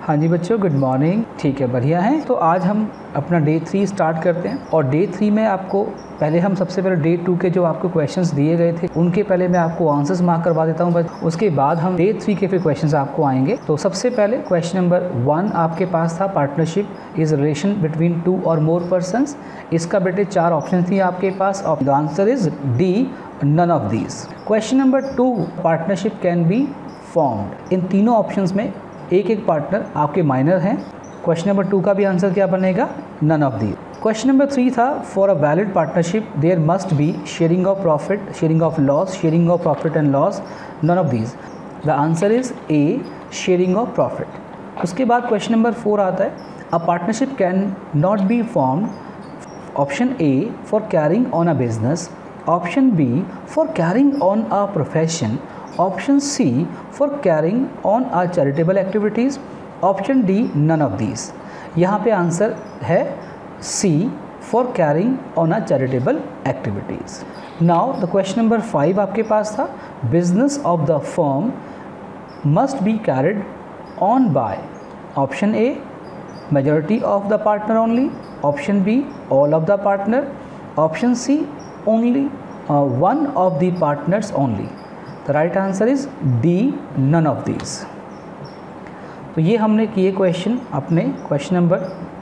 हाँ जी बच्चों, good morning. ठीक है, बढ़िया है। तो आज हम अपना डे 3 स्टार्ट करते हैं और डे 3 में आपको पहले हम सबसे पहले डे 2 के जो आपको क्वेश्चंस दिए गए थे उनके पहले मैं आपको आंसर्स मार्क करवा देता हूँ। उसके बाद हम डे 3 के फिर क्वेश्चंस आपको आएंगे। तो सबसे पहले क्वेश्चन नंबर 1 आपके पास था, पार्टनरशिप इज रिलेशन बिटवीन 2 और मोर पर्सन्स। इसका बेटे 4 ऑप्शन थी आपके पास और the answer is D, none of these. Question number 2, partnership can be formed. इन तीनों ऑप्शंस में एक एक पार्टनर आपके माइनर हैं। क्वेश्चन नंबर 2 का भी आंसर क्या बनेगा? None of the. Question number 3 था, for a valid partnership there must be sharing of profit, sharing of loss, sharing of profit and loss, none of these. The answer is A, sharing of profit. उसके बाद question number 4 आता है, a partnership can not be formed. Option A, for carrying on a business, option B, for carrying on a profession, option C, for carrying on a charitable activities, option D, none of these. यहाँ पे answer है C, for carrying on a charitable activities. Now the question number 5 आपके पास था, business of the firm must be carried on by. Option A, majority of the partner only, option B, all of the partner, option C, only one of the partners only. The right answer is D, none of these. तो ये हमने किए question अपने question number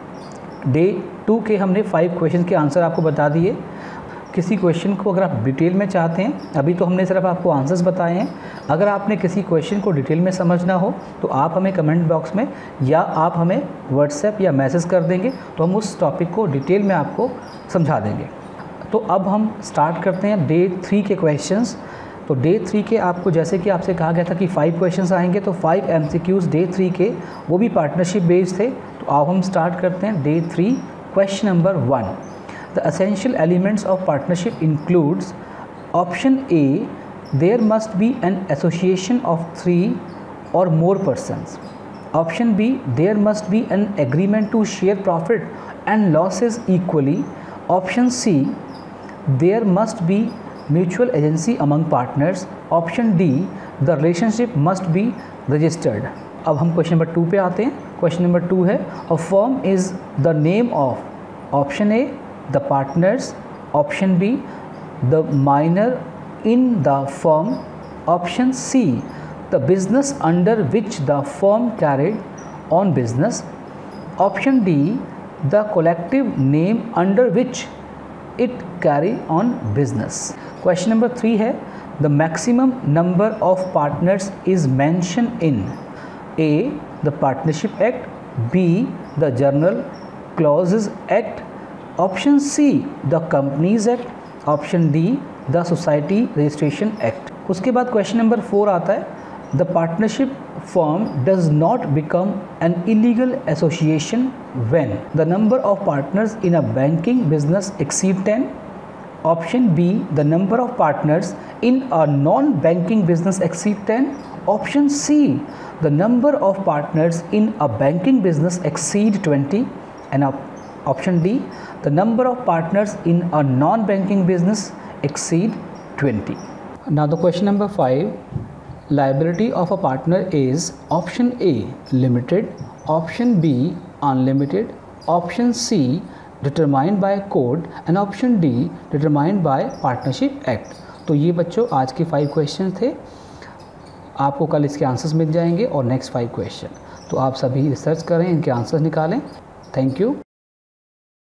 day 2 के हमने 5 question के answer आपको बता दिए। किसी क्वेश्चन को अगर आप डिटेल में चाहते हैं, अभी तो हमने सिर्फ आपको आंसर्स बताए हैं, अगर आपने किसी क्वेश्चन को डिटेल में समझना हो तो आप हमें कमेंट बॉक्स में या आप हमें व्हाट्सएप या मैसेज कर देंगे तो हम उस टॉपिक को डिटेल में आपको समझा देंगे। तो अब हम स्टार्ट करते हैं डे 3 के क्वेश्चंस। तो डे 3 के आपको जैसे कि आपसे कहा गया था कि 5 क्वेश्चंस आएंगे, तो 5 MCQs डे 3 के वो भी पार्टनरशिप बेस्ड थे। तो अब हम स्टार्ट करते हैं day 3। Question number 1, the essential elements of partnership includes. Option A, there must be an association of 3 और more persons. Option B, there must be an agreement to share profit and losses equally. Option C, there must be mutual agency among partners. Option D, the relationship must be registered. अब हम question number 2 पे आते हैं। Question number 2 है, a firm is the name of. Option A, the partners. Option B, the minor in the firm. Option C, the business under which the firm carried on business. Option D, the collective name under which it carry on business. Question number 3 है, the maximum number of partners is mentioned in A, the Partnership Act, B, the General Clauses Act, option C, the Companies Act, option D, the Society Registration Act. उसके बाद question number 4 आता है, the partnership firm does not become an illegal association when the number of partners in a banking business exceed 10. Option B, the number of partners in a non-banking business exceed 10. Option C, the number of partners in a banking business exceed 20. And option D, the number of partners in a non-banking business exceed 20. Now the question number 5, liability of a partner is option A, limited, option B, unlimited, option C, determined by code and option D, determined by partnership act. तो ये बच्चों आज के 5 question थे। आपको कल इसके answers मिल जाएंगे और नेक्स्ट 5 क्वेश्चन। तो आप सभी रिसर्च करें, इनके आंसर्स निकालें। Thank you.